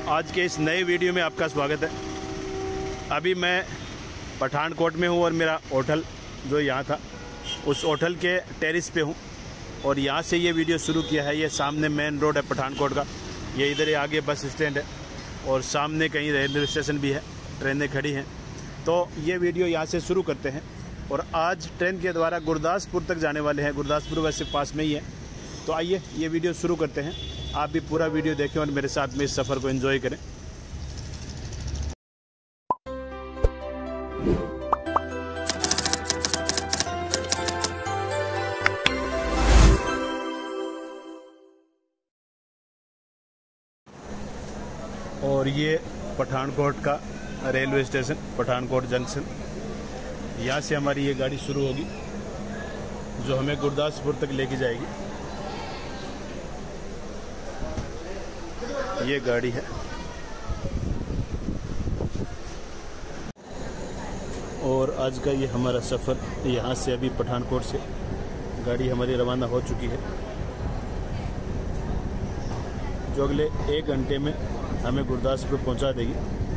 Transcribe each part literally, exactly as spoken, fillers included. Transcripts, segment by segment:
आज के इस नए वीडियो में आपका स्वागत है। अभी मैं पठानकोट में हूँ और मेरा होटल जो यहाँ था उस होटल के टेरिस पे हूँ और यहाँ से ये वीडियो शुरू किया है। ये सामने मेन रोड है पठानकोट का, ये इधर ही आगे बस स्टैंड है और सामने कहीं रेलवे स्टेशन भी है, ट्रेनें खड़ी हैं। तो ये वीडियो यहाँ से शुरू करते हैं और आज ट्रेन के द्वारा गुरदासपुर तक जाने वाले हैं। गुरदासपुर वैसे पास में ही है, तो आइए ये वीडियो शुरू करते हैं। आप भी पूरा वीडियो देखें और मेरे साथ में इस सफ़र को एंजॉय करें। और ये पठानकोट का रेलवे स्टेशन, पठानकोट जंक्शन। यहाँ से हमारी ये गाड़ी शुरू होगी जो हमें गुरदासपुर तक लेके जाएगी। ये गाड़ी है और आज का ये हमारा सफ़र यहाँ से, अभी पठानकोट से गाड़ी हमारी रवाना हो चुकी है जो अगले एक घंटे में हमें गुरदासपुर पहुँचा देगी।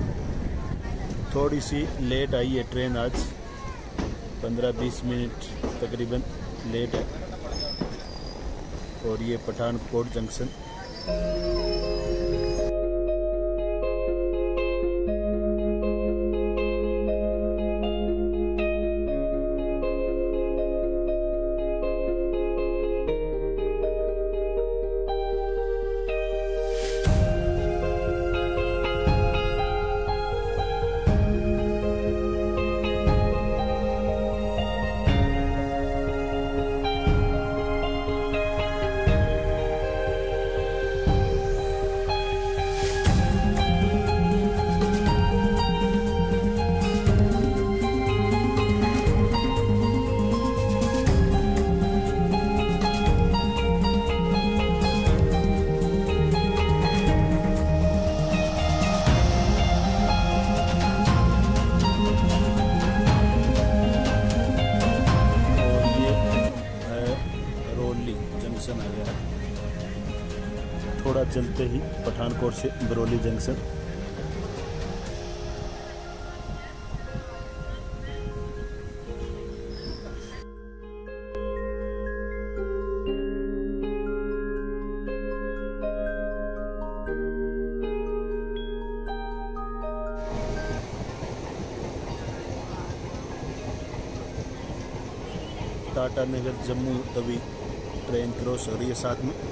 थोड़ी सी लेट आई है ट्रेन, आज पंद्रह बीस मिनट तकरीबन लेट है। और ये पठानकोट जंक्शन। जंक्शन आ गया है, थोड़ा चलते ही पठानकोट से Barauli junction. Tata Nagar Jammu Tawi train cross हो रही है साथ में।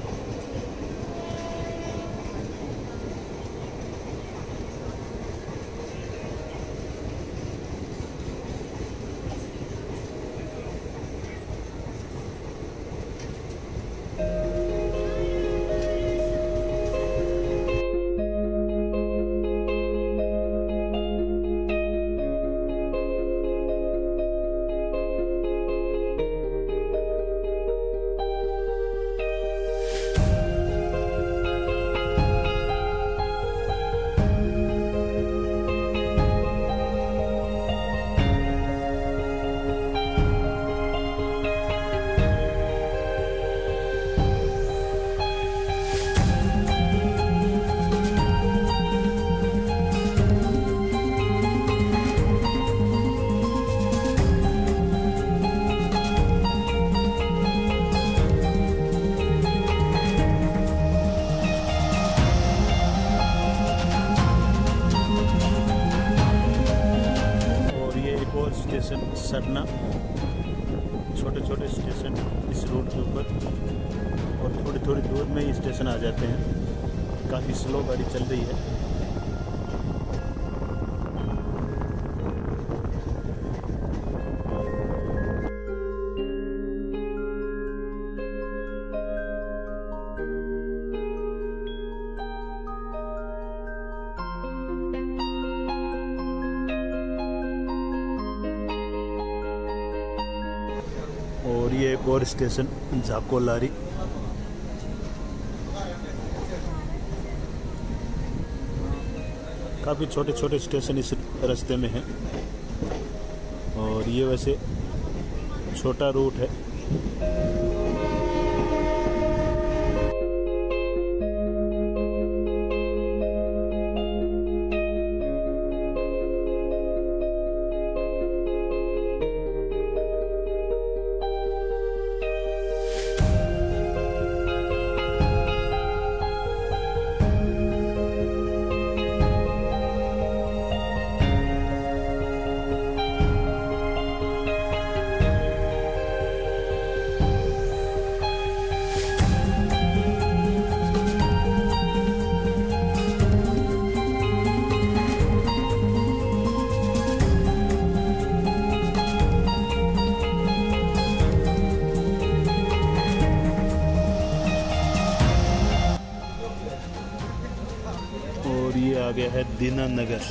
स्टेशन सरना, छोटे छोटे स्टेशन इस रूट के ऊपर और थोड़ी थोड़ी दूर में ही स्टेशन आ जाते हैं। काफ़ी स्लो गाड़ी चल रही है। और ये एक और स्टेशन झाकोलारी। काफ़ी छोटे छोटे स्टेशन इस रास्ते में हैं और ये वैसे छोटा रूट है। ये आ गया है दीनानगर।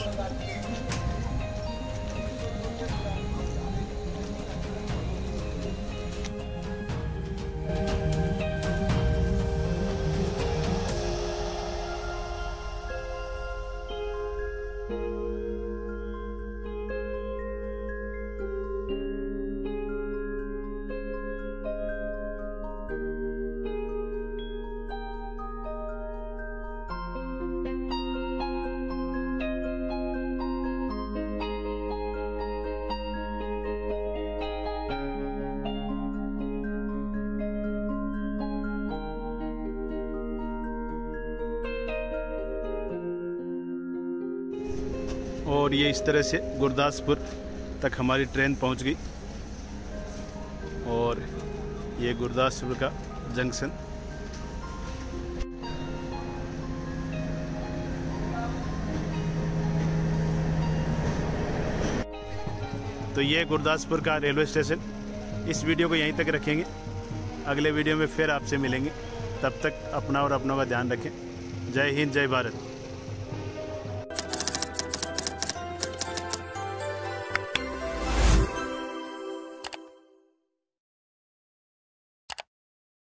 और ये इस तरह से गुरदासपुर तक हमारी ट्रेन पहुंच गई और ये गुरदासपुर का जंक्शन। तो ये गुरदासपुर का रेलवे स्टेशन। इस वीडियो को यहीं तक रखेंगे, अगले वीडियो में फिर आपसे मिलेंगे। तब तक अपना और अपनों का ध्यान रखें। जय हिंद, जय भारत।